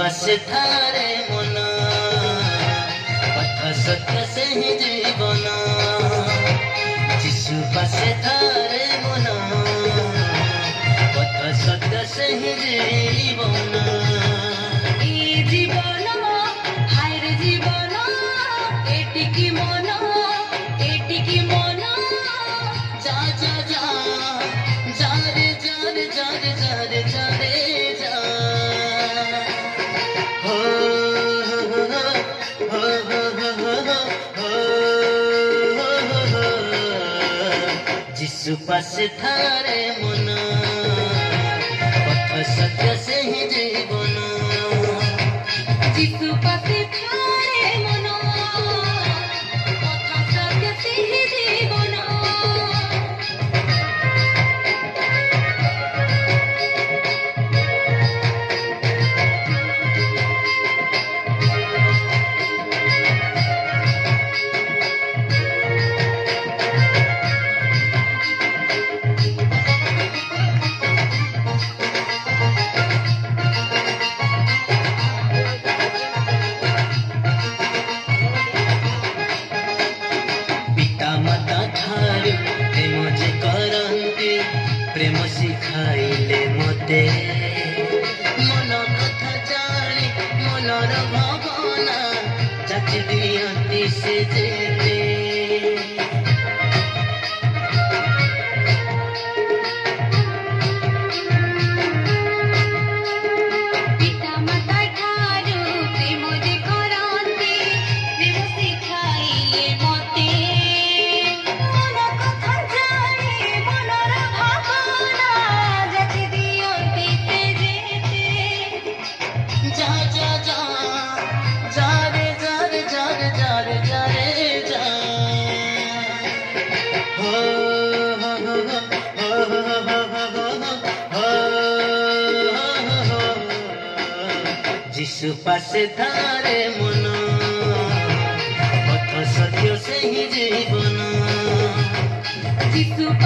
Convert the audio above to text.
पासे थारे मन पथ सत्य से ही जीवन जिसु पासे थारे मन पथ सत्य से ही जीवन जीवन हायर जीवन एटिकी मन जा जा जा जा रे जा रे जा रे जा रे जा रे जा हो जिसु पासे थारे मन पथ सत्य से ही जीवन जिसु पासे थारे मन पथ सत्य से ही जीवन प्रेम शिखाइले मते मन कथा जाने मनर भावना जाति दियंती से जेते पिता माता ठारू प्रेम जे करंती प्रेम शिखाइले मते मन कथा जाने मनर भावना जाति दियंती से जेते जा जा जा जा रे जा रे जा रे जा रे जा रे जा हो जिसु पासे थारे मन पथ सत्य से ही जीवन जिसु